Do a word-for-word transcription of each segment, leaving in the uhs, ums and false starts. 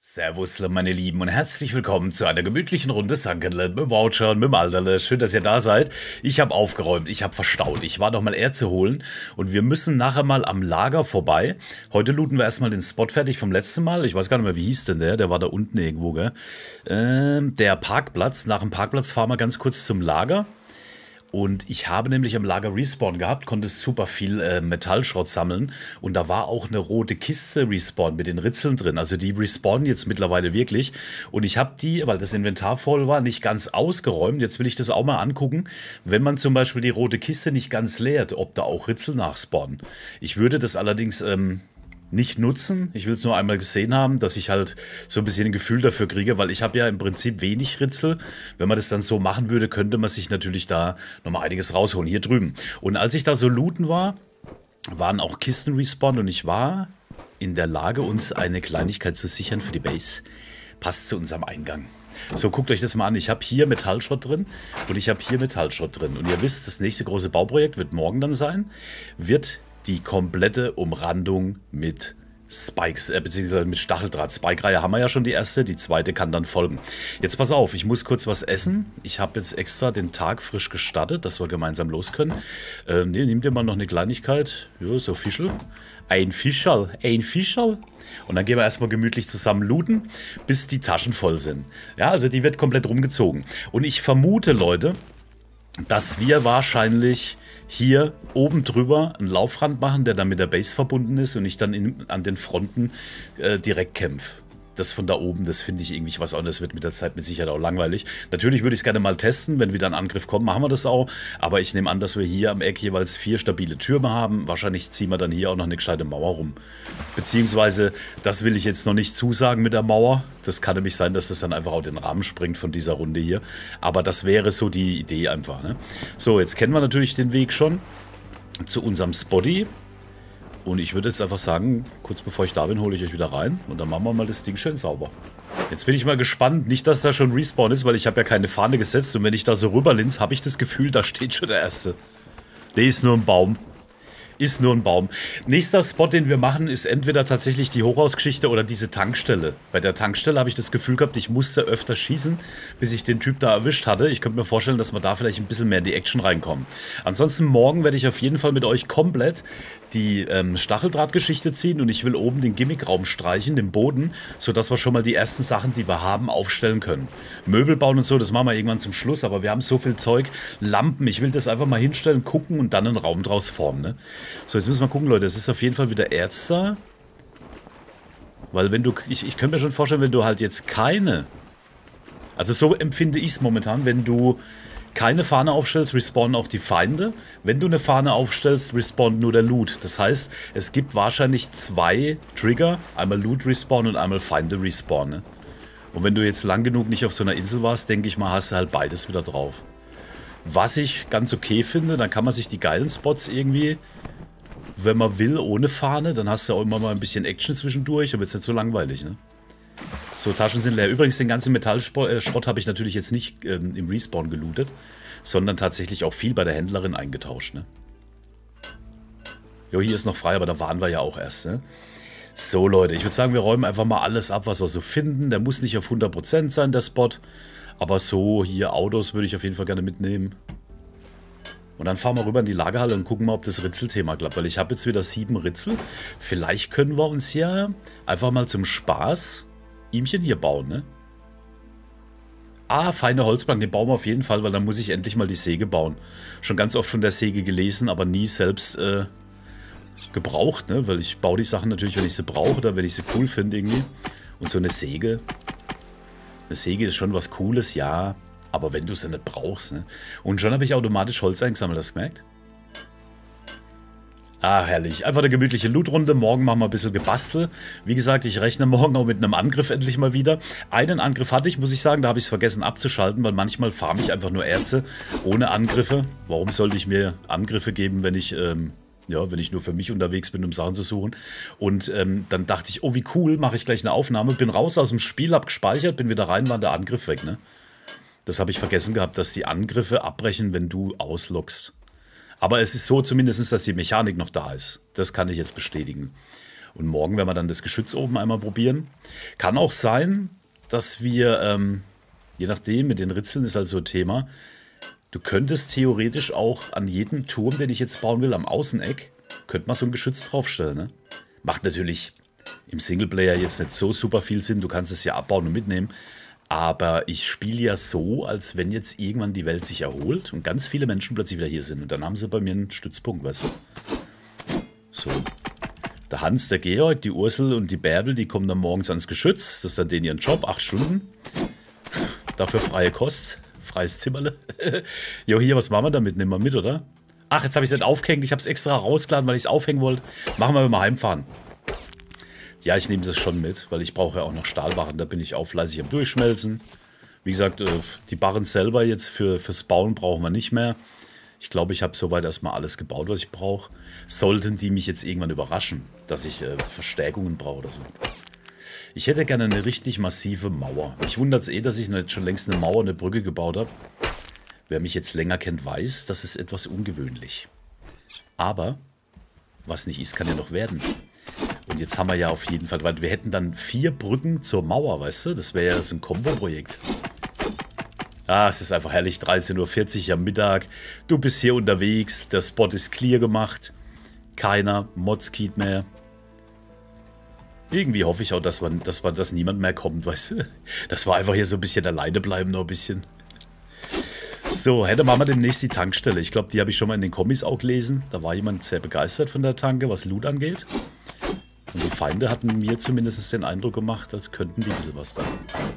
Servus, meine Lieben, und herzlich willkommen zu einer gemütlichen Runde Sunkenland mit dem Voucher und mit dem Alterle. Schön, dass ihr da seid. Ich habe aufgeräumt, ich habe verstaut. Ich war noch mal Erze holen und wir müssen nachher mal am Lager vorbei. Heute looten wir erstmal den Spot fertig vom letzten Mal. Ich weiß gar nicht mehr, wie hieß denn der? Der war da unten irgendwo, gell? Ähm, der Parkplatz. Nach dem Parkplatz fahren wir ganz kurz zum Lager. Und ich habe nämlich am Lager Respawn gehabt, konnte super viel äh, Metallschrott sammeln. Und da war auch eine rote Kiste Respawn mit den Ritzeln drin. Also die respawnen jetzt mittlerweile wirklich. Und ich habe die, weil das Inventar voll war, nicht ganz ausgeräumt. Jetzt will ich das auch mal angucken, wenn man zum Beispiel die rote Kiste nicht ganz leert, ob da auch Ritzel nachspawnen. Ich würde das allerdings ähm, nicht nutzen. Ich will es nur einmal gesehen haben, dass ich halt so ein bisschen ein Gefühl dafür kriege, weil ich habe ja im Prinzip wenig Ritzel. Wenn man das dann so machen würde, könnte man sich natürlich da nochmal einiges rausholen. Hier drüben. Und als ich da so looten war, waren auch Kisten respawned und ich war in der Lage, uns eine Kleinigkeit zu sichern für die Base. Passt zu unserem Eingang. So, guckt euch das mal an. Ich habe hier Metallschrott drin und ich habe hier Metallschrott drin. Und ihr wisst, das nächste große Bauprojekt wird morgen dann sein. Wird die komplette Umrandung mit Spikes, äh, beziehungsweise mit Stacheldraht. Spike-Reihe haben wir ja schon die erste, die zweite kann dann folgen. Jetzt pass auf, ich muss kurz was essen. Ich habe jetzt extra den Tag frisch gestartet, dass wir gemeinsam los können. Ähm, ne, nimm dir mal noch eine Kleinigkeit. Ja, so Fischl. Ein Fischerl, ein Fischerl. Und dann gehen wir erstmal gemütlich zusammen looten, bis die Taschen voll sind. Ja, also die wird komplett rumgezogen. Und ich vermute, Leute, dass wir wahrscheinlich hier oben drüber einen Laufrand machen, der dann mit der Base verbunden ist und ich dann in, an den Fronten äh, direkt kämpfe. Das von da oben, das finde ich irgendwie was auch. Das wird mit der Zeit mit Sicherheit auch langweilig. Natürlich würde ich es gerne mal testen. Wenn wieder ein Angriff kommt, machen wir das auch. Aber ich nehme an, dass wir hier am Eck jeweils vier stabile Türme haben. Wahrscheinlich ziehen wir dann hier auch noch eine gescheite Mauer rum. Beziehungsweise, das will ich jetzt noch nicht zusagen mit der Mauer. Das kann nämlich sein, dass das dann einfach auch den Rahmen springt von dieser Runde hier. Aber das wäre so die Idee einfach, ne? So, jetzt kennen wir natürlich den Weg schon zu unserem Spotty. Und ich würde jetzt einfach sagen, kurz bevor ich da bin, hole ich euch wieder rein. Und dann machen wir mal das Ding schön sauber. Jetzt bin ich mal gespannt. Nicht, dass da schon Respawn ist, weil ich habe ja keine Fahne gesetzt. Und wenn ich da so rüberlinse, habe ich das Gefühl, da steht schon der Erste. Der ist nur ein Baum. Ist nur ein Baum. Nächster Spot, den wir machen, ist entweder tatsächlich die Hochhausgeschichte oder diese Tankstelle. Bei der Tankstelle habe ich das Gefühl gehabt, ich musste öfter schießen, bis ich den Typ da erwischt hatte. Ich könnte mir vorstellen, dass wir da vielleicht ein bisschen mehr in die Action reinkommen. Ansonsten morgen werde ich auf jeden Fall mit euch komplett die ähm, Stacheldrahtgeschichte ziehen und ich will oben den Gimmick-Raum streichen, den Boden, sodass wir schon mal die ersten Sachen, die wir haben, aufstellen können. Möbel bauen und so, das machen wir irgendwann zum Schluss, aber wir haben so viel Zeug, Lampen, ich will das einfach mal hinstellen, gucken und dann einen Raum draus formen, ne? So, jetzt müssen wir gucken, Leute, es ist auf jeden Fall wieder Erz da. Weil wenn du, ich, ich könnte mir schon vorstellen, wenn du halt jetzt keine, also so empfinde ich es momentan, wenn du keine Fahne aufstellst, respawnen auch die Feinde. Wenn du eine Fahne aufstellst, respawnt nur der Loot. Das heißt, es gibt wahrscheinlich zwei Trigger, einmal Loot respawn und einmal Feinde respawn, ne? Und wenn du jetzt lang genug nicht auf so einer Insel warst, denke ich mal, hast du halt beides wieder drauf. Was ich ganz okay finde, dann kann man sich die geilen Spots irgendwie, wenn man will, ohne Fahne, dann hast du auch immer mal ein bisschen Action zwischendurch, aber jetzt nicht so langweilig, ne? So, Taschen sind leer. Übrigens, den ganzen Metallschrott habe ich natürlich jetzt nicht ähm, im Respawn gelootet, sondern tatsächlich auch viel bei der Händlerin eingetauscht, ne? Jo, hier ist noch frei, aber da waren wir ja auch erst, ne? So, Leute, ich würde sagen, wir räumen einfach mal alles ab, was wir so finden. Der muss nicht auf hundert Prozent sein, der Spot. Aber so, hier Autos würde ich auf jeden Fall gerne mitnehmen. Und dann fahren wir rüber in die Lagerhalle und gucken mal, ob das Ritzelthema klappt. Weil ich habe jetzt wieder sieben Ritzel. Vielleicht können wir uns ja einfach mal zum Spaß Ihmchen hier bauen, ne? Ah, feine Holzbank, den bauen wir auf jeden Fall, weil dann muss ich endlich mal die Säge bauen. Schon ganz oft von der Säge gelesen, aber nie selbst äh, gebraucht, ne? Weil ich baue die Sachen natürlich, wenn ich sie brauche oder wenn ich sie cool finde irgendwie. Und so eine Säge, eine Säge ist schon was Cooles, ja, aber wenn du sie nicht brauchst, ne? Und schon habe ich automatisch Holz eingesammelt, hast du gemerkt? Ah, herrlich. Einfach eine gemütliche Lootrunde. Morgen machen wir ein bisschen Gebastel. Wie gesagt, ich rechne morgen auch mit einem Angriff endlich mal wieder. Einen Angriff hatte ich, muss ich sagen, da habe ich es vergessen abzuschalten, weil manchmal farme ich einfach nur Erze ohne Angriffe. Warum sollte ich mir Angriffe geben, wenn ich, ähm, ja, wenn ich nur für mich unterwegs bin, um Sachen zu suchen? Und ähm, dann dachte ich, oh wie cool, mache ich gleich eine Aufnahme. Bin raus aus dem Spiel, habe gespeichert, bin wieder rein, war der Angriff weg, ne? Das habe ich vergessen gehabt, dass die Angriffe abbrechen, wenn du ausloggst. Aber es ist so zumindest, dass die Mechanik noch da ist. Das kann ich jetzt bestätigen. Und morgen werden wir dann das Geschütz oben einmal probieren. Kann auch sein, dass wir, ähm, je nachdem, mit den Ritzeln ist halt so ein Thema, du könntest theoretisch auch an jedem Turm, den ich jetzt bauen will, am Außeneck, könnte man so ein Geschütz draufstellen. Ne? Macht natürlich im Singleplayer jetzt nicht so super viel Sinn, du kannst es ja abbauen und mitnehmen. Aber ich spiele ja so, als wenn jetzt irgendwann die Welt sich erholt und ganz viele Menschen plötzlich wieder hier sind. Und dann haben sie bei mir einen Stützpunkt, weißt du. So. Der Hans, der Georg, die Ursel und die Bärbel, die kommen dann morgens ans Geschütz. Das ist dann denen ihren Job, acht Stunden. Dafür freie Kost, freies Zimmerle. Jo, hier, was machen wir damit? Nehmen wir mit, oder? Ach, jetzt habe ich es nicht aufgehängt. Ich habe es extra rausgeladen, weil ich es aufhängen wollte. Machen wir, wenn wir heimfahren. Ja, ich nehme das schon mit, weil ich brauche ja auch noch Stahlbarren. Da bin ich auch fleißig am Durchschmelzen. Wie gesagt, die Barren selber jetzt für, fürs Bauen brauchen wir nicht mehr. Ich glaube, ich habe soweit erstmal alles gebaut, was ich brauche. Sollten die mich jetzt irgendwann überraschen, dass ich äh, Verstärkungen brauche oder so. Ich hätte gerne eine richtig massive Mauer. Mich wundert es eh, dass ich noch jetzt schon längst eine Mauer, eine Brücke gebaut habe. Wer mich jetzt länger kennt, weiß, das ist etwas ungewöhnlich. Aber, was nicht ist, kann ja noch werden. Und jetzt haben wir ja auf jeden Fall, weil wir hätten dann vier Brücken zur Mauer, weißt du? Das wäre ja so ein Kombo-Projekt. Ah, es ist einfach herrlich, dreizehn Uhr vierzig am Mittag. Du bist hier unterwegs, der Spot ist clear gemacht. Keiner Modskit mehr. Irgendwie hoffe ich auch, dass, man, dass, man, dass niemand mehr kommt, weißt du? Das war einfach hier so ein bisschen alleine bleiben, noch ein bisschen. So, hätte machen wir demnächst die Tankstelle. Ich glaube, die habe ich schon mal in den Kommis auch gelesen. Da war jemand sehr begeistert von der Tanke, was Loot angeht. Und die Feinde hatten mir zumindest den Eindruck gemacht, als könnten die ein bisschen was da.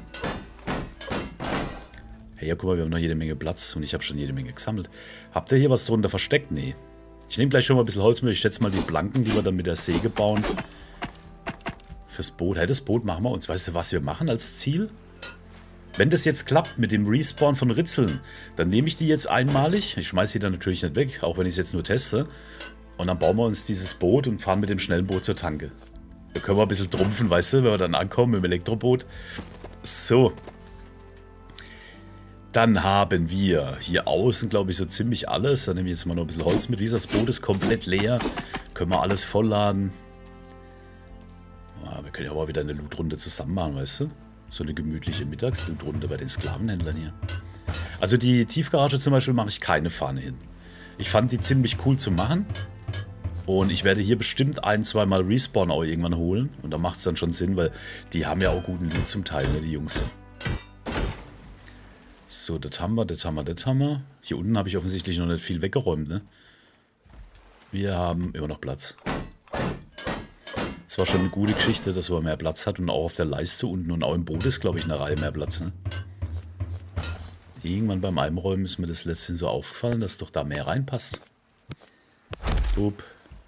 Hey, ja, guck mal, wir haben noch jede Menge Platz und ich habe schon jede Menge gesammelt. Habt ihr hier was drunter versteckt? Nee. Ich nehme gleich schon mal ein bisschen Holz mit. Ich schätze mal die Planken, die wir dann mit der Säge bauen. Fürs Boot. Hey, das Boot machen wir uns. Weißt du, was wir machen als Ziel? Wenn das jetzt klappt mit dem Respawn von Ritzeln, dann nehme ich die jetzt einmalig. Ich schmeiße die dann natürlich nicht weg, auch wenn ich es jetzt nur teste. Und dann bauen wir uns dieses Boot und fahren mit dem schnellen Boot zur Tanke. Da können wir ein bisschen trumpfen, weißt du, wenn wir dann ankommen mit dem Elektroboot. So. Dann haben wir hier außen, glaube ich, so ziemlich alles. Da nehme ich jetzt mal noch ein bisschen Holz mit. Wie gesagt, das Boot ist komplett leer. Können wir alles vollladen. Ja, wir können ja aber wieder eine Lootrunde zusammen machen, weißt du? So eine gemütliche Mittagslootrunde bei den Sklavenhändlern hier. Also die Tiefgarage zum Beispiel mache ich keine Fahne hin. Ich fand die ziemlich cool zu machen. Und ich werde hier bestimmt ein-, zweimal Respawn auch irgendwann holen. Und da macht es dann schon Sinn, weil die haben ja auch guten Loot zum Teil, ne, die Jungs. So, das haben wir, das haben wir, das haben wir. Hier unten habe ich offensichtlich noch nicht viel weggeräumt, ne? Wir haben immer noch Platz. Es war schon eine gute Geschichte, dass man mehr Platz hat. Und auch auf der Leiste unten und auch im Boot ist, glaube ich, eine Reihe mehr Platz, ne? Irgendwann beim Einräumen ist mir das letztens so aufgefallen, dass doch da mehr reinpasst. Boop.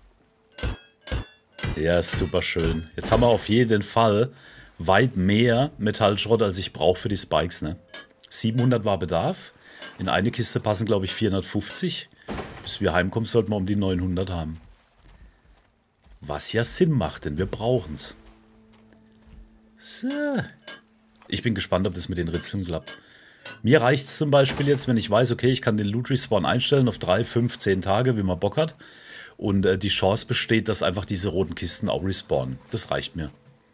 Ja, ist super schön. Jetzt haben wir auf jeden Fall weit mehr Metallschrott, als ich brauche für die Spikes, ne? siebenhundert war Bedarf. In eine Kiste passen, glaube ich, vierhundertfünfzig. Bis wir heimkommen, sollten wir um die neunhundert haben. Was ja Sinn macht, denn wir brauchen es. So. Ich bin gespannt, ob das mit den Ritzeln klappt. Mir reicht es zum Beispiel jetzt, wenn ich weiß, okay, ich kann den Loot Respawn einstellen auf drei, fünf, zehn Tage, wie man Bock hat. Und äh, die Chance besteht, dass einfach diese roten Kisten auch respawnen. Das reicht mir.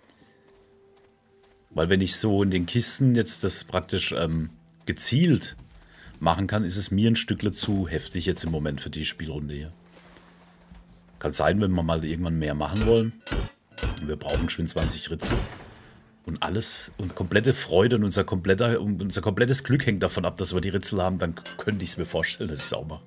Weil wenn ich so in den Kisten jetzt das praktisch ähm, gezielt machen kann, ist es mir ein Stückle zu heftig jetzt im Moment für die Spielrunde hier. Kann sein, wenn wir mal irgendwann mehr machen wollen. Wir brauchen geschwind zwanzig Ritzel. Und alles, unsere komplette Freude und unser, kompletter, unser komplettes Glück hängt davon ab, dass wir die Ritzel haben. Dann könnte ich es mir vorstellen, dass ich es auch mache.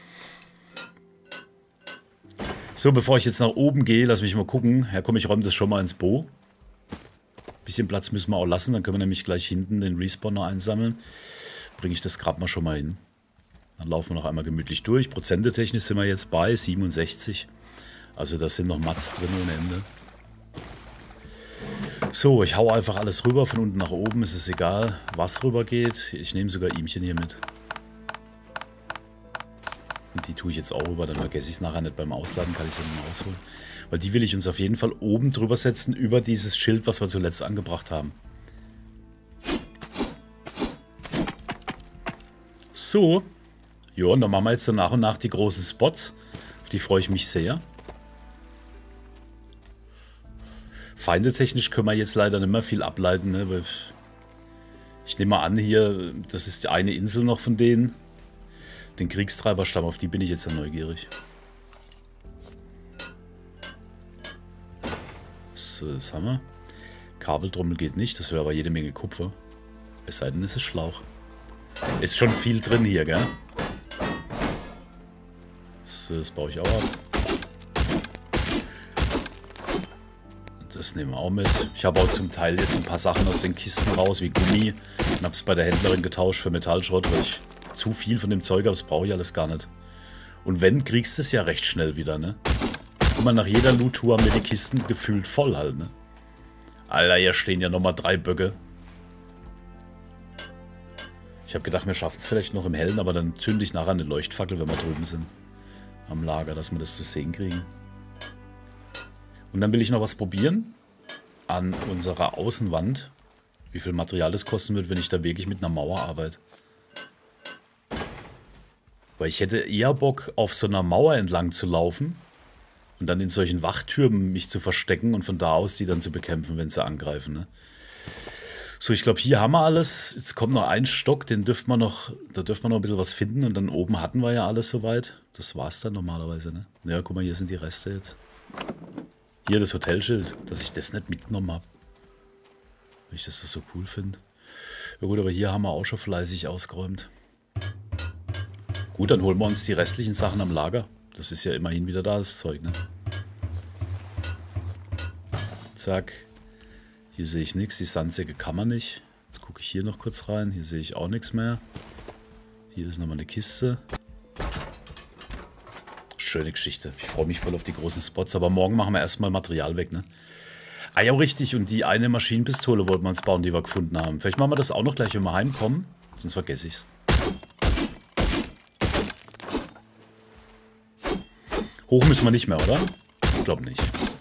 So, bevor ich jetzt nach oben gehe, lass mich mal gucken. Ja, komm, ich räume das schon mal ins Bo. Bisschen Platz müssen wir auch lassen. Dann können wir nämlich gleich hinten den Respawn noch einsammeln. Bringe ich das gerade mal schon mal hin. Dann laufen wir noch einmal gemütlich durch. Prozentetechnisch sind wir jetzt bei siebenundsechzig. Also das sind noch Mats drin ohne Ende. So, ich hau einfach alles rüber. Von unten nach oben ist es egal, was rüber geht. Ich nehme sogar Ihmchen hier mit. Und die tue ich jetzt auch rüber. Dann vergesse ich es nachher nicht beim Ausladen. Kann ich sie dann rausholen. Weil die will ich uns auf jeden Fall oben drüber setzen. Über dieses Schild, was wir zuletzt angebracht haben. So. Ja, und dann machen wir jetzt so nach und nach die großen Spots. Auf die freue ich mich sehr. Feindetechnisch können wir jetzt leider nicht mehr viel ableiten, ne? Weil ich nehme mal an hier, das ist die eine Insel noch von denen. Den Kriegstreiberstamm, auf die bin ich jetzt neugierig. So, das haben wir. Kabeltrommel geht nicht, das wäre aber jede Menge Kupfer. Es sei denn, es ist Schlauch. Ist schon viel drin hier, gell? So, das baue ich auch ab. Das nehmen wir auch mit. Ich habe auch zum Teil jetzt ein paar Sachen aus den Kisten raus, wie Gummi. Und habe es bei der Händlerin getauscht für Metallschrott, weil ich zu viel von dem Zeug habe, das brauche ich alles gar nicht. Und wenn, kriegst du es ja recht schnell wieder, ne? Immer nach jeder Loot-Tour haben wir die Kisten gefühlt voll halt, ne? Alter, hier stehen ja nochmal drei Böcke. Ich habe gedacht, wir schaffen es vielleicht noch im Hellen, aber dann zünde ich nachher eine Leuchtfackel, wenn wir drüben sind. Am Lager, dass wir das zu sehen kriegen. Und dann will ich noch was probieren an unserer Außenwand. Wie viel Material das kosten wird, wenn ich da wirklich mit einer Mauer arbeite. Weil ich hätte eher Bock, auf so einer Mauer entlang zu laufen und dann in solchen Wachtürmen mich zu verstecken und von da aus die dann zu bekämpfen, wenn sie angreifen. Ne? So, ich glaube, hier haben wir alles. Jetzt kommt noch ein Stock, den dürft man noch, da dürfen wir noch ein bisschen was finden. Und dann oben hatten wir ja alles soweit. Das war es dann normalerweise. Ne? Ja, guck mal, hier sind die Reste jetzt. Hier das Hotelschild, dass ich das nicht mitgenommen habe. Weil ich das so cool finde. Ja gut, aber hier haben wir auch schon fleißig ausgeräumt. Gut, dann holen wir uns die restlichen Sachen am Lager. Das ist ja immerhin wieder da, das Zeug, ne? Zack. Hier sehe ich nichts. Die Sandsäcke kann man nicht. Jetzt gucke ich hier noch kurz rein. Hier sehe ich auch nichts mehr. Hier ist nochmal eine Kiste. Schöne Geschichte. Ich freue mich voll auf die großen Spots. Aber morgen machen wir erstmal Material weg, ne? Ah ja, richtig. Und die eine Maschinenpistole wollten wir uns bauen, die wir gefunden haben. Vielleicht machen wir das auch noch gleich, wenn wir heimkommen. Sonst vergesse ich es. Hoch müssen wir nicht mehr, oder? Ich glaube nicht.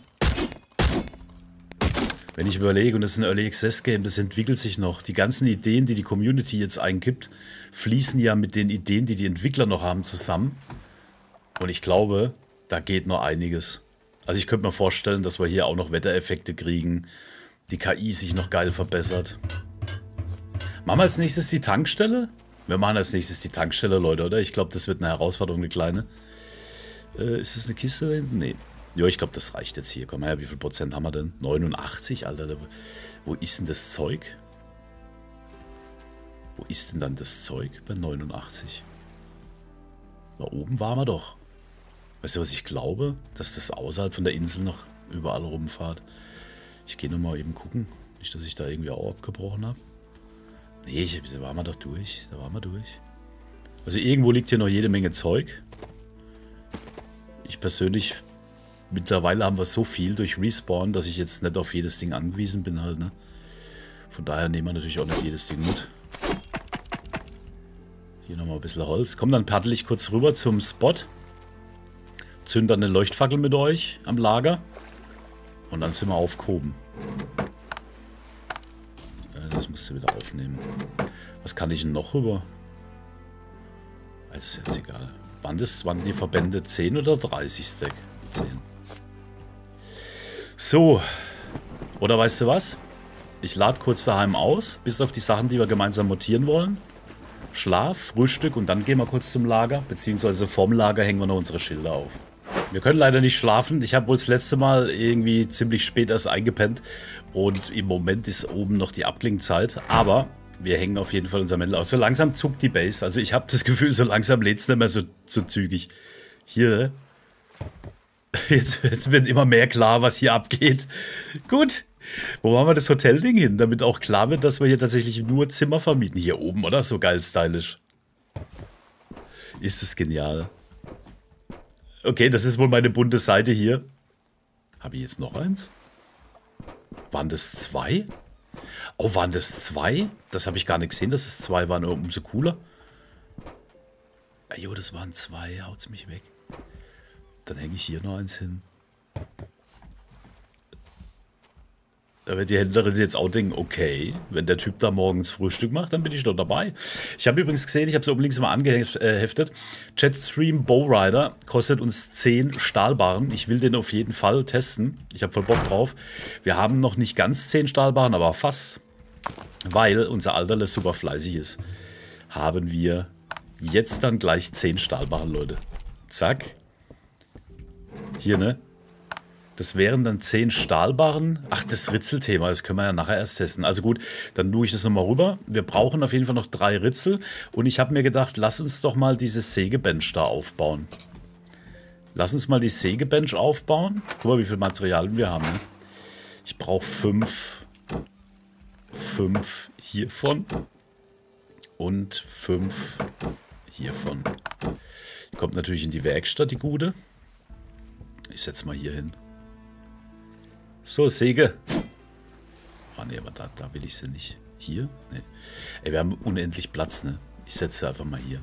Wenn ich überlege, und das ist ein Early Access Game, das entwickelt sich noch. Die ganzen Ideen, die die Community jetzt eingibt, fließen ja mit den Ideen, die die Entwickler noch haben, zusammen. Und ich glaube, da geht noch einiges. Also ich könnte mir vorstellen, dass wir hier auch noch Wettereffekte kriegen. Die K I sich noch geil verbessert. Machen wir als nächstes die Tankstelle? Wir machen als nächstes die Tankstelle, Leute, oder? Ich glaube, das wird eine Herausforderung, eine kleine. Äh, ist das eine Kiste da hinten? Nee. Ja, ich glaube, das reicht jetzt hier. Komm her, wie viel Prozent haben wir denn? neunundachtzig, Alter. Wo ist denn das Zeug? Wo ist denn dann das Zeug bei neunundachtzig? Da oben waren wir doch. Weißt du, was ich glaube? Dass das außerhalb von der Insel noch überall rumfahrt. Ich gehe nur mal eben gucken. Nicht, dass ich da irgendwie auch abgebrochen habe. Nee, ich, da waren wir doch durch. Da waren wir durch. Also irgendwo liegt hier noch jede Menge Zeug. Ich persönlich... Mittlerweile haben wir so viel durch Respawn, dass ich jetzt nicht auf jedes Ding angewiesen bin halt, ne? Von daher nehmen wir natürlich auch nicht jedes Ding mit. Hier nochmal ein bisschen Holz. Komm, dann paddel ich kurz rüber zum Spot. Zünd dann eine Leuchtfackel mit euch am Lager. Und dann sind wir aufgehoben. Das musst du wieder aufnehmen. Was kann ich denn noch rüber? Das ist jetzt egal. Waren das, waren die Verbände zehn oder dreißig Stack? zehn. So, oder weißt du was? Ich lade kurz daheim aus, bis auf die Sachen, die wir gemeinsam montieren wollen. Schlaf, Frühstück und dann gehen wir kurz zum Lager, beziehungsweise vorm Lager hängen wir noch unsere Schilder auf. Wir können leider nicht schlafen. Ich habe wohl das letzte Mal irgendwie ziemlich spät erst eingepennt und im Moment ist oben noch die Abklingzeit, aber wir hängen auf jeden Fall unser Mäntel aus. So langsam zuckt die Base, also ich habe das Gefühl, so langsam lädt es nicht mehr so, so zügig. Hier... Jetzt, jetzt wird immer mehr klar, was hier abgeht. Gut, wo machen wir das Hotelding hin, damit auch klar wird, dass wir hier tatsächlich nur Zimmer vermieten. Hier oben, oder? So geil stylisch. Ist es genial. Okay, das ist wohl meine bunte Seite hier. Habe ich jetzt noch eins? Waren das zwei? Oh, waren das zwei? Das habe ich gar nicht gesehen, dass es zwei waren. Umso cooler. Jo, das waren zwei. Haut's mich weg. Dann hänge ich hier noch eins hin. Da wird die Händlerin jetzt auch denken, okay, wenn der Typ da morgens Frühstück macht, dann bin ich doch dabei. Ich habe übrigens gesehen, ich habe es oben links mal angeheftet, Jetstream Bowrider kostet uns zehn Stahlbarren. Ich will den auf jeden Fall testen. Ich habe voll Bock drauf. Wir haben noch nicht ganz zehn Stahlbarren, aber fast. Weil unser Alterle super fleißig ist, haben wir jetzt dann gleich zehn Stahlbarren, Leute. Zack. Hier, ne? Das wären dann zehn Stahlbarren. Ach, das Ritzelthema, das können wir ja nachher erst testen. Also gut, dann tue ich das nochmal rüber. Wir brauchen auf jeden Fall noch drei Ritzel. Und ich habe mir gedacht, lass uns doch mal diese Sägebench da aufbauen. Lass uns mal die Sägebench aufbauen. Guck mal, wie viel Materialien wir haben. Ne? Ich brauche fünf. Fünf hiervon. Und fünf hiervon. Die kommt natürlich in die Werkstatt, die gute. Ich setze mal hier hin. So, Säge. Ah, ne, aber da, da will ich sie nicht. Hier? Ne. Ey, wir haben unendlich Platz, ne? Ich setze sie einfach mal hier.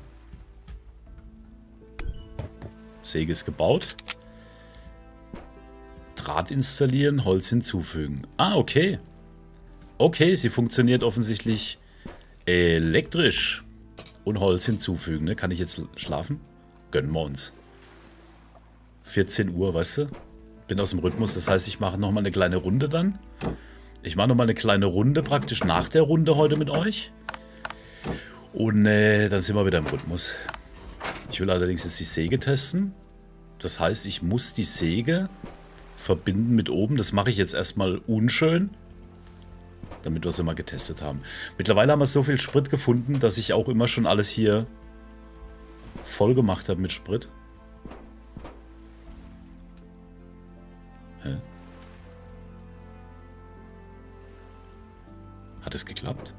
Säge ist gebaut. Draht installieren, Holz hinzufügen. Ah, okay. Okay, sie funktioniert offensichtlich elektrisch. Und Holz hinzufügen, ne? Kann ich jetzt schlafen? Gönnen wir uns. vierzehn Uhr, weißt du? Bin aus dem Rhythmus, das heißt, ich mache nochmal eine kleine Runde dann. Ich mache nochmal eine kleine Runde praktisch nach der Runde heute mit euch. Und äh, dann sind wir wieder im Rhythmus. Ich will allerdings jetzt die Säge testen. Das heißt, ich muss die Säge verbinden mit oben. Das mache ich jetzt erstmal unschön, damit wir sie mal getestet haben. Mittlerweile haben wir so viel Sprit gefunden, dass ich auch immer schon alles hier voll gemacht habe mit Sprit. Hä? Hat es geklappt?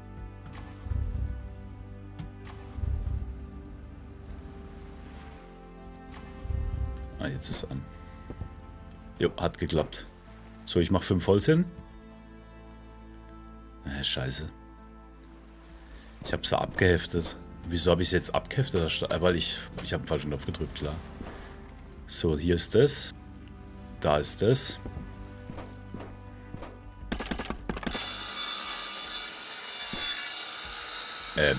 Ah, jetzt ist es an. Jo, hat geklappt. So, ich mache fünf Holz hin. Äh, scheiße. Ich habe sie abgeheftet. Wieso habe ich sie jetzt abgeheftet? Weil ich, ich habe einen falschen Knopf gedrückt, klar. So, hier ist das. Da ist das. Ähm.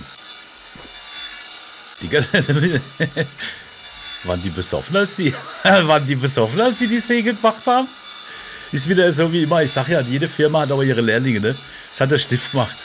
Die waren die besoffen, als die waren die besoffen, als sie die Säge gemacht haben? Ist wieder so wie immer. Ich sag ja, jede Firma hat aber ihre Lehrlinge, ne? Das hat der Stift gemacht.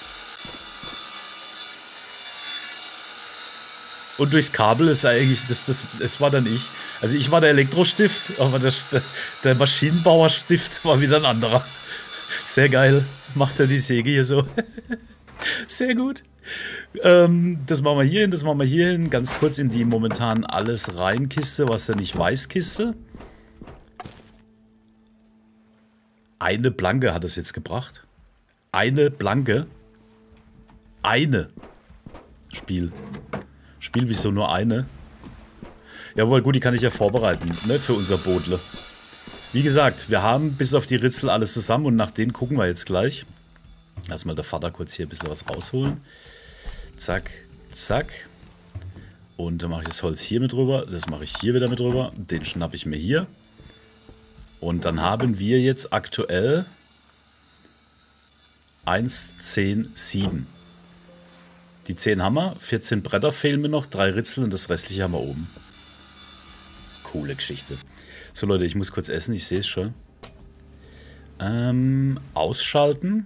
Und durchs Kabel ist eigentlich, das, das, das war dann ich. Also ich war der Elektrostift, aber der, der Maschinenbauerstift war wieder ein anderer. Sehr geil. Macht er die Säge hier so. Sehr gut. Ähm, das machen wir hier hin, das machen wir hier hin. Ganz kurz in die momentan alles rein Kiste, was ja nicht weiß Kiste. Eine Blanke hat es jetzt gebracht. Eine Blanke. Eine. Spiel. Spiel, wieso nur eine? Jawohl, gut, die kann ich ja vorbereiten, ne, für unser Bootle. Wie gesagt, wir haben bis auf die Ritzel alles zusammen und nach denen gucken wir jetzt gleich. Lass mal der Vater kurz hier ein bisschen was rausholen. Zack, zack. Und dann mache ich das Holz hier mit rüber. Das mache ich hier wieder mit rüber. Den schnappe ich mir hier. Und dann haben wir jetzt aktuell eins, zehn, sieben. Die zehn haben wir, vierzehn Bretter fehlen mir noch, drei Ritzel und das restliche haben wir oben. Coole Geschichte. So Leute, ich muss kurz essen, ich sehe es schon. Ähm, ausschalten.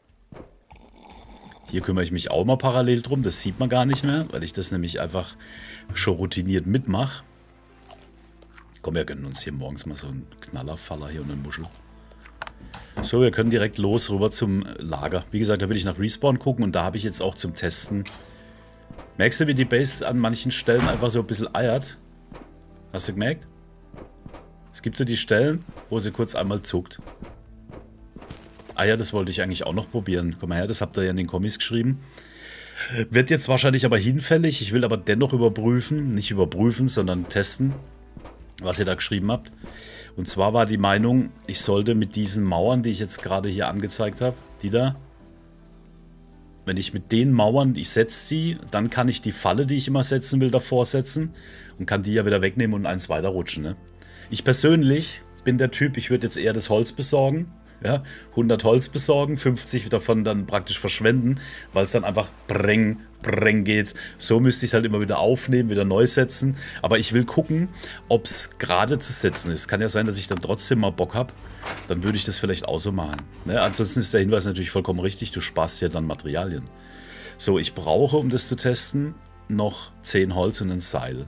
Hier kümmere ich mich auch mal parallel drum, das sieht man gar nicht mehr, weil ich das nämlich einfach schon routiniert mitmache. Komm, wir gönnen uns hier morgens mal so einen Knallerfaller hier und einen Muschel. So, wir können direkt los rüber zum Lager. Wie gesagt, da will ich nach Respawn gucken und da habe ich jetzt auch zum Testen. Merkst du, wie die Base an manchen Stellen einfach so ein bisschen eiert? Hast du gemerkt? Es gibt so die Stellen, wo sie kurz einmal zuckt. Ah ja, das wollte ich eigentlich auch noch probieren. Komm mal her, das habt ihr ja in den Kommis geschrieben. Wird jetzt wahrscheinlich aber hinfällig. Ich will aber dennoch überprüfen, nicht überprüfen, sondern testen, was ihr da geschrieben habt. Und zwar war die Meinung, ich sollte mit diesen Mauern, die ich jetzt gerade hier angezeigt habe, die da, wenn ich mit den Mauern, ich setze die, dann kann ich die Falle, die ich immer setzen will, davor setzen und kann die ja wieder wegnehmen und eins weiter rutschen. Ne? Ich persönlich bin der Typ, ich würde jetzt eher das Holz besorgen Ja, hundert Holz besorgen, fünfzig davon dann praktisch verschwenden, weil es dann einfach breng, breng geht. So müsste ich es halt immer wieder aufnehmen, wieder neu setzen. Aber ich will gucken, ob es gerade zu setzen ist. Kann ja sein, dass ich dann trotzdem mal Bock habe. Dann würde ich das vielleicht auch so machen. Ne? Ansonsten ist der Hinweis natürlich vollkommen richtig. Du sparst ja dann Materialien. So, ich brauche, um das zu testen, noch zehn Holz und ein Seil.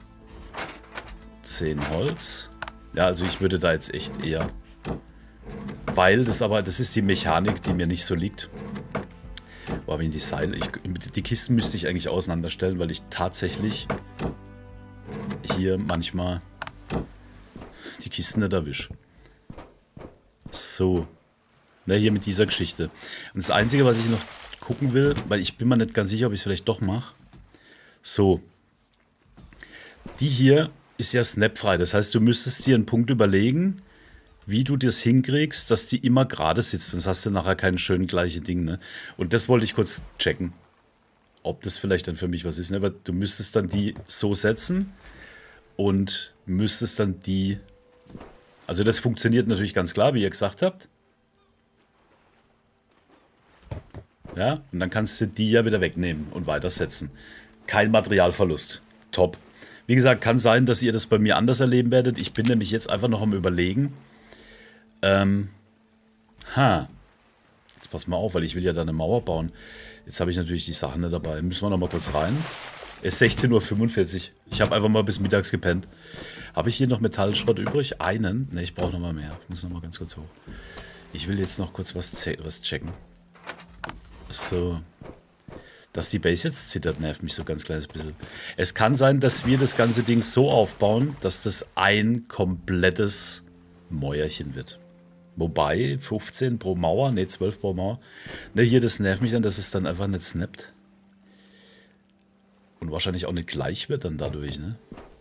zehn Holz. Ja, also ich würde da jetzt echt eher... Weil das aber, das ist die Mechanik, die mir nicht so liegt. Wo habe ich die Seile? Ich, die Kisten müsste ich eigentlich auseinanderstellen, weil ich tatsächlich hier manchmal die Kisten nicht erwische. So. Na, hier mit dieser Geschichte. Und das Einzige, was ich noch gucken will, weil ich bin mir nicht ganz sicher, ob ich es vielleicht doch mache. So. Die hier ist ja snapfrei. Das heißt, du müsstest dir einen Punkt überlegen, wie du das hinkriegst, dass die immer gerade sitzt. Sonst hast du nachher kein schön gleiche Ding. Ne? Und das wollte ich kurz checken. Ob das vielleicht dann für mich was ist. Ne? Aber du müsstest dann die so setzen und müsstest dann die... Also das funktioniert natürlich ganz klar, wie ihr gesagt habt. Ja, und dann kannst du die ja wieder wegnehmen und weitersetzen. Kein Materialverlust. Top. Wie gesagt, kann sein, dass ihr das bei mir anders erleben werdet. Ich bin nämlich jetzt einfach noch am Überlegen. Ähm, ha. Jetzt pass mal auf, weil ich will ja da eine Mauer bauen. Jetzt habe ich natürlich die Sachen nicht dabei. Müssen wir noch mal kurz rein. Es ist sechzehn Uhr fünfundvierzig. Ich habe einfach mal bis mittags gepennt. Habe ich hier noch Metallschrott übrig? Einen? Ne, ich brauche noch mal mehr. Ich muss noch mal ganz kurz hoch. Ich will jetzt noch kurz was, was checken. So. Dass die Base jetzt zittert, nervt mich so ganz kleines bisschen. Es kann sein, dass wir das ganze Ding so aufbauen, dass das ein komplettes Mäuerchen wird. Wobei, fünfzehn pro Mauer, ne, zwölf pro Mauer. Ne, hier, das nervt mich dann, dass es dann einfach nicht snappt. Und wahrscheinlich auch nicht gleich wird dann dadurch, ne?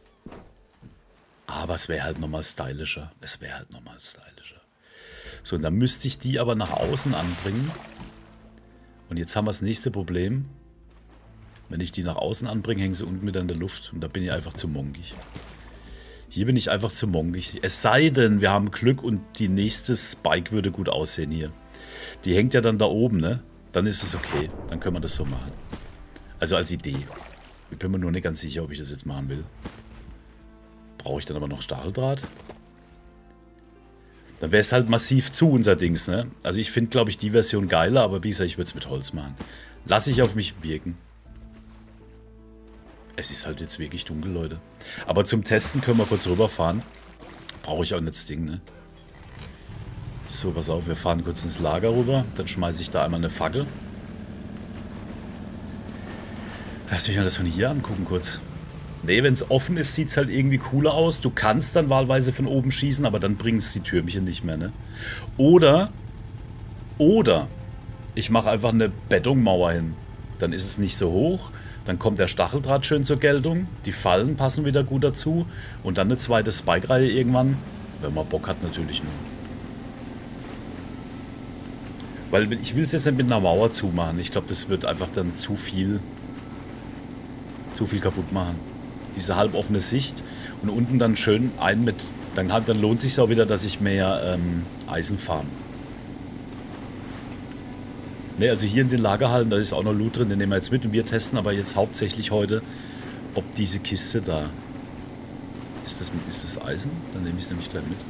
Aber es wäre halt nochmal stylischer. Es wäre halt nochmal stylischer. So, und dann müsste ich die aber nach außen anbringen. Und jetzt haben wir das nächste Problem. Wenn ich die nach außen anbringe, hängen sie unten wieder in der Luft. Und da bin ich einfach zu monkig. Hier bin ich einfach zu monkig. Es sei denn, wir haben Glück und die nächste Spike würde gut aussehen hier. Die hängt ja dann da oben, ne? Dann ist es okay. Dann können wir das so machen. Also als Idee. Ich bin mir nur nicht ganz sicher, ob ich das jetzt machen will. Brauche ich dann aber noch Stacheldraht? Dann wäre es halt massiv zu, unser Dings, ne? Also ich finde, glaube ich, die Version geiler, aber wie gesagt, ich würde es mit Holz machen. Lasse ich auf mich wirken. Es ist halt jetzt wirklich dunkel, Leute. Aber zum Testen können wir kurz rüberfahren. Brauche ich auch nicht das Ding, ne? So, pass auf, wir fahren kurz ins Lager rüber. Dann schmeiße ich da einmal eine Fackel. Lass mich mal das von hier angucken kurz. Ne, wenn es offen ist, sieht es halt irgendwie cooler aus. Du kannst dann wahlweise von oben schießen, aber dann bringen es die Türmchen nicht mehr, ne? Oder, oder, ich mache einfach eine Betonmauer hin. Dann ist es nicht so hoch. Dann kommt der Stacheldraht schön zur Geltung. Die Fallen passen wieder gut dazu. Und dann eine zweite Spike-Reihe irgendwann. Wenn man Bock hat, natürlich nur. Weil ich will es jetzt nicht mit einer Mauer zumachen. Ich glaube, das wird einfach dann zu viel, zu viel kaputt machen. Diese halboffene Sicht. Und unten dann schön ein mit... Dann, dann lohnt es sich auch wieder, dass ich mehr ähm, Eisen farm. Ne, also hier in den Lagerhallen, da ist auch noch Loot drin, den nehmen wir jetzt mit und wir testen aber jetzt hauptsächlich heute, ob diese Kiste da... Ist das, ist das Eisen? Dann nehme ich es nämlich gleich mit.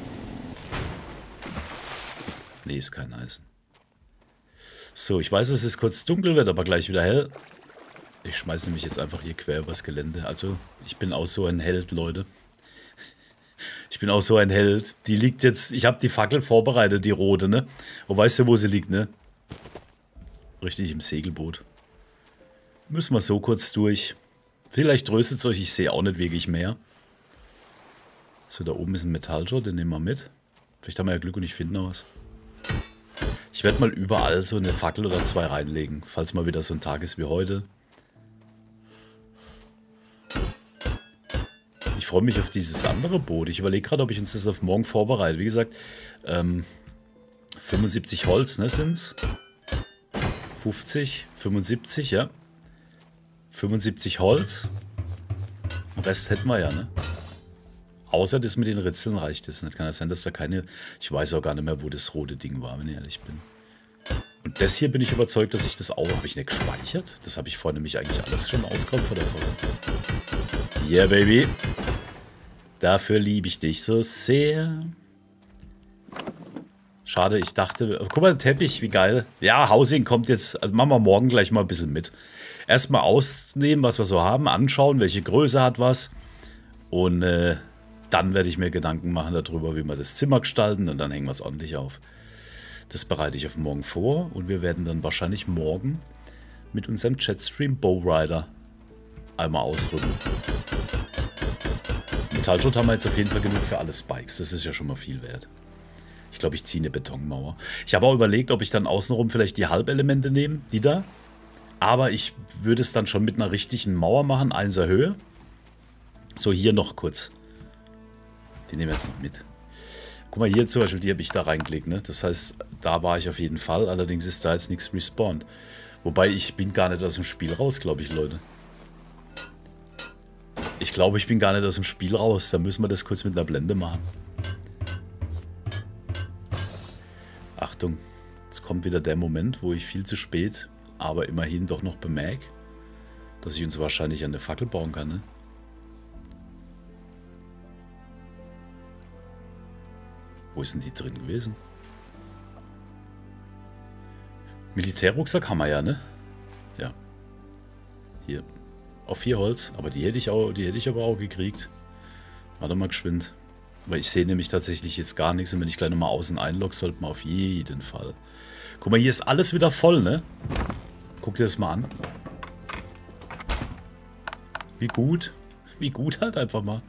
Ne, ist kein Eisen. So, ich weiß, es ist kurz dunkel, wird aber gleich wieder hell. Ich schmeiße nämlich jetzt einfach hier quer übers Gelände. Also, ich bin auch so ein Held, Leute. Ich bin auch so ein Held. Die liegt jetzt... Ich habe die Fackel vorbereitet, die rote, ne? Und weißt du, wo sie liegt, ne? Richtig im Segelboot. Müssen wir so kurz durch. Vielleicht tröstet es euch, ich sehe auch nicht wirklich mehr. So, da oben ist ein Metallschrott, den nehmen wir mit. Vielleicht haben wir ja Glück und ich finde noch was. Ich werde mal überall so eine Fackel oder zwei reinlegen, falls mal wieder so ein Tag ist wie heute. Ich freue mich auf dieses andere Boot. Ich überlege gerade, ob ich uns das auf morgen vorbereite. Wie gesagt, ähm, fünfundsiebzig Holz, ne, sind's? fünfzig, fünfundsiebzig, ja. fünfundsiebzig Holz. Den Rest hätten wir ja, ne? Außer das mit den Ritzeln reicht es nicht. Kann ja sein, dass da keine... Ich weiß auch gar nicht mehr, wo das rote Ding war, wenn ich ehrlich bin. Und das hier bin ich überzeugt, dass ich das auch... Habe ich nicht gespeichert? Das habe ich vorhin nämlich eigentlich alles schon ausgekommen von der Folge. Yeah, baby. Dafür liebe ich dich so sehr. Schade, ich dachte... Guck mal, der Teppich, wie geil. Ja, Housing kommt jetzt... Also machen wir morgen gleich mal ein bisschen mit. Erstmal ausnehmen, was wir so haben. Anschauen, welche Größe hat was. Und äh, dann werde ich mir Gedanken machen darüber, wie wir das Zimmer gestalten. Und dann hängen wir es ordentlich auf. Das bereite ich auf morgen vor. Und wir werden dann wahrscheinlich morgen mit unserem Jetstream Bowrider einmal ausrücken. Metallschrott haben wir jetzt auf jeden Fall genug für alle Spikes. Das ist ja schon mal viel wert. Ich glaube, ich ziehe eine Betonmauer. Ich habe auch überlegt, ob ich dann außenrum vielleicht die Halbelemente nehme, die da. Aber ich würde es dann schon mit einer richtigen Mauer machen, einser Höhe. So, hier noch kurz. Die nehmen wir jetzt noch mit. Guck mal, hier zum Beispiel, die habe ich da reingelegt, ne? Das heißt, da war ich auf jeden Fall. Allerdings ist da jetzt nichts respawned. Wobei, ich bin gar nicht aus dem Spiel raus, glaube ich, Leute. Ich glaube, ich bin gar nicht aus dem Spiel raus. Da müssen wir das kurz mit einer Blende machen. Achtung, jetzt kommt wieder der Moment, wo ich viel zu spät, aber immerhin doch noch bemerke, dass ich uns wahrscheinlich eine Fackel bauen kann, ne? Wo ist denn die drin gewesen? Militärrucksack haben wir ja, ne? Ja. Hier. Auf vier Holz. Aber die hätte ich auch, die hätte ich aber auch gekriegt. Warte mal geschwind. Weil ich sehe nämlich tatsächlich jetzt gar nichts. Und wenn ich gleich nochmal außen einlogge, sollte man auf jeden Fall. Guck mal, hier ist alles wieder voll, ne? Guck dir das mal an. Wie gut. Wie gut halt einfach mal.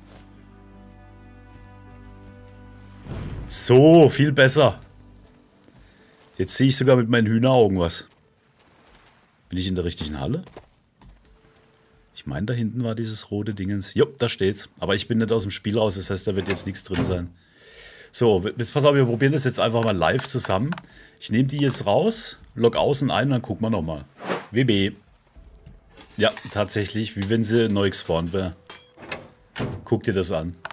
So, viel besser. Jetzt sehe ich sogar mit meinen Hühneraugen was. Bin ich in der richtigen Halle? Ich meine, da hinten war dieses rote Dingens. Jo, da steht's. Aber ich bin nicht aus dem Spiel raus, das heißt, da wird jetzt nichts drin sein. So, jetzt pass auf, wir probieren das jetzt einfach mal live zusammen. Ich nehme die jetzt raus, log außen ein und dann gucken wir nochmal. W B. Ja, tatsächlich, wie wenn sie neu gespawnt wäre. Guck dir das an.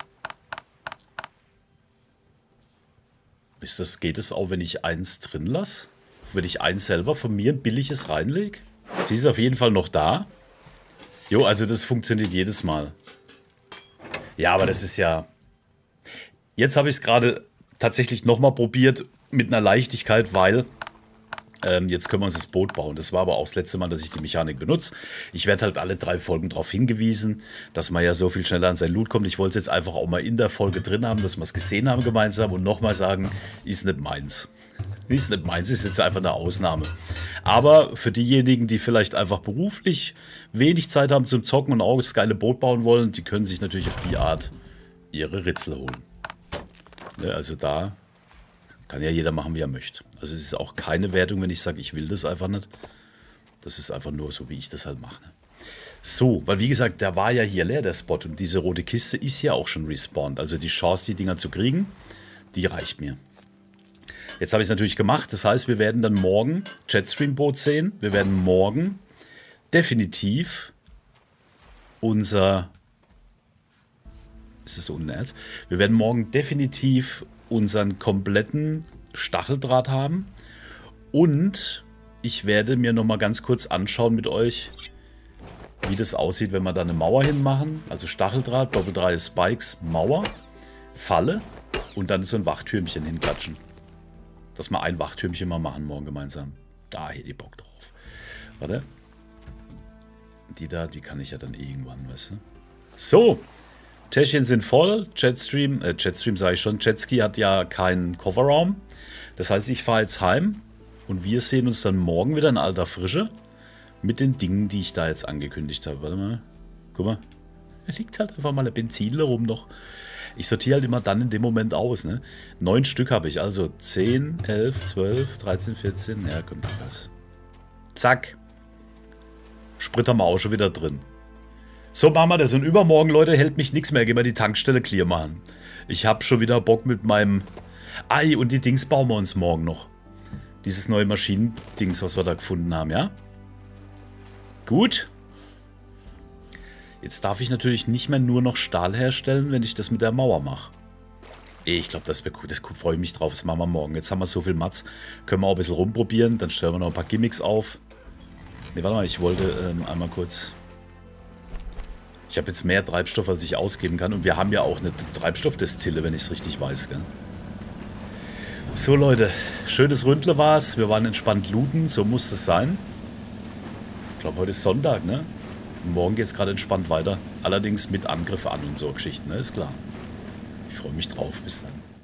Ist das, geht es auch, wenn ich eins drin lasse? Wenn ich eins selber von mir ein billiges reinlege? Sie ist auf jeden Fall noch da. Jo, also das funktioniert jedes Mal. Ja, aber das ist ja... Jetzt habe ich es gerade tatsächlich nochmal probiert mit einer Leichtigkeit, weil ähm, jetzt können wir uns das Boot bauen. Das war aber auch das letzte Mal, dass ich die Mechanik benutze. Ich werde halt alle drei Folgen darauf hingewiesen, dass man ja so viel schneller an sein Loot kommt. Ich wollte es jetzt einfach auch mal in der Folge drin haben, dass wir es gesehen haben gemeinsam und nochmal sagen, ist nicht meins. Ist nicht meins, ist jetzt einfach eine Ausnahme. Aber für diejenigen, die vielleicht einfach beruflich wenig Zeit haben zum Zocken und auch das geile Boot bauen wollen, die können sich natürlich auf die Art ihre Ritzel holen. Ja, also da kann ja jeder machen, wie er möchte. Also es ist auch keine Wertung, wenn ich sage, ich will das einfach nicht. Das ist einfach nur so, wie ich das halt mache. So, weil wie gesagt, der war ja hier leer, der Spot. Und diese rote Kiste ist ja auch schon respawned. Also die Chance, die Dinger zu kriegen, die reicht mir. Jetzt habe ich es natürlich gemacht. Das heißt, wir werden dann morgen Jetstream-Boot sehen. Wir werden morgen definitiv unser... Ist das so unten Erz? Wir werden morgen definitiv unseren kompletten Stacheldraht haben. Und ich werde mir nochmal ganz kurz anschauen mit euch, wie das aussieht, wenn wir da eine Mauer hinmachen. Also Stacheldraht, Doppel drei Spikes, Mauer, Falle und dann so ein Wachtürmchen hinklatschen. Dass wir ein Wachtürmchen mal machen morgen gemeinsam. Da hätte ich Bock drauf. Warte. Die da, die kann ich ja dann irgendwann, weißt du. So. Täschchen sind voll. Jetstream, äh, Jetstream sage ich schon. Jetski hat ja keinen Kofferraum. Das heißt, ich fahre jetzt heim. Und wir sehen uns dann morgen wieder in alter Frische. Mit den Dingen, die ich da jetzt angekündigt habe. Warte mal. Guck mal. Da liegt halt einfach mal eine Benzin rum noch. Ich sortiere halt immer dann in dem Moment aus. Ne? Neun Stück habe ich. Also zehn, elf, zwölf, dreizehn, vierzehn. Ja, kommt das. Zack. Sprit haben wir auch schon wieder drin. So machen wir das. Und übermorgen, Leute, hält mich nichts mehr. Gehen wir die Tankstelle clear machen. Ich habe schon wieder Bock mit meinem... Ei, und die Dings bauen wir uns morgen noch. Dieses neue Maschinendings, was wir da gefunden haben, ja? Gut. Jetzt darf ich natürlich nicht mehr nur noch Stahl herstellen, wenn ich das mit der Mauer mache. Ich glaube, das wird gut. Das freue ich mich drauf. Das machen wir morgen. Jetzt haben wir so viel Mats. Können wir auch ein bisschen rumprobieren. Dann stellen wir noch ein paar Gimmicks auf. Ne, warte mal. Ich wollte ähm, einmal kurz... Ich habe jetzt mehr Treibstoff, als ich ausgeben kann. Und wir haben ja auch eine Treibstoffdestille, wenn ich es richtig weiß, gell? So, Leute. Schönes Ründle war es. Wir waren entspannt looten. So muss es sein. Ich glaube, heute ist Sonntag, ne? Und morgen geht es gerade entspannt weiter. Allerdings mit Angriff an und so Geschichten, ne? Ist klar. Ich freue mich drauf. Bis dann.